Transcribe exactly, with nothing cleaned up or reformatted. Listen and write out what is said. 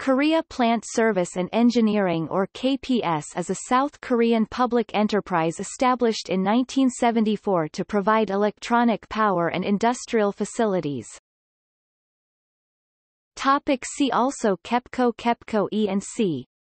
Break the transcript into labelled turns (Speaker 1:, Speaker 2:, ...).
Speaker 1: Korea Plant Service and Engineering or K P S is a South Korean public enterprise established in nineteen seventy-four to provide electronic power and industrial facilities. Topic see also: KEPCO, KEPCO E and C